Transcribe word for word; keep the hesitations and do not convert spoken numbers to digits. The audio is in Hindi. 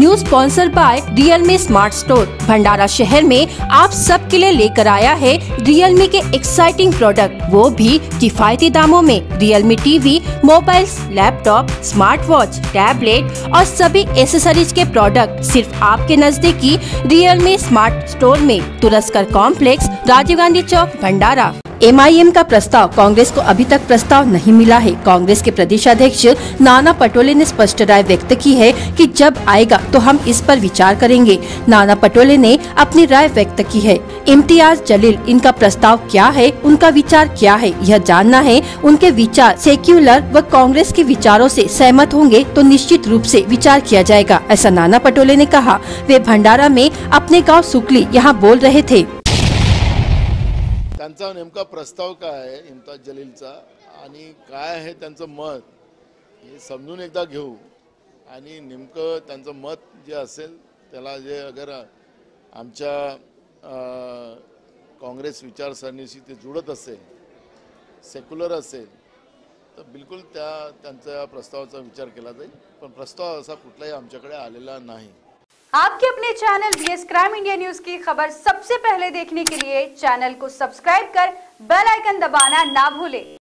News sponsor by Realme smart store. Bhandara शहर में आप सबके लिए लेकर आया है रियलमी के एक्साइटिंग प्रोडक्ट, वो भी किफायती दामों में। Realme TV, mobiles, laptop, smart watch, tablet और सभी एसेसरीज के प्रोडक्ट सिर्फ आपके नजदीकी रियलमी स्मार्ट स्टोर में, Turaskar complex, Rajiv Gandhi Chowk, Bhandara. M I M का प्रस्ताव, कांग्रेस को अभी तक प्रस्ताव नहीं मिला है। कांग्रेस के प्रदेश अध्यक्ष नाना पटोले ने स्पष्ट राय व्यक्त की है कि जब आएगा तो हम इस पर विचार करेंगे। नाना पटोले ने अपनी राय व्यक्त की है। इम्तियाज जलील, इनका प्रस्ताव क्या है, उनका विचार क्या है, यह जानना है। उनके विचार सेक्युलर व कांग्रेस के विचारों से सहमत होंगे तो निश्चित रूप से विचार किया जाएगा, ऐसा नाना पटोले ने कहा। वे भंडारा में अपने गाँव सुकली यहाँ बोल रहे थे। त्यांचा नेमका प्रस्ताव काय आहे इम्तियाज जलीलचा आणि काय आहे त्यांचं मत हे समजून एकदा घेऊ आणि नेमकं त्यांचं मत जे असेल त्याला जे अगर आमच्या काँग्रेस विचारसरणीशी ते जुळत असेल, सेक्युलर असेल तर बिलकुल त्या त्यांच्या प्रस्तावाचा विचार केला जाईल, पण प्रस्ताव असा कुठलाही आमच्याकडे आलेला नाही। आपके अपने channel BS crime India news की खबर सबसे पहले देखने के लिए चैनल को सब्सक्राइब कर बेल आइकन दबाना ना भूलें।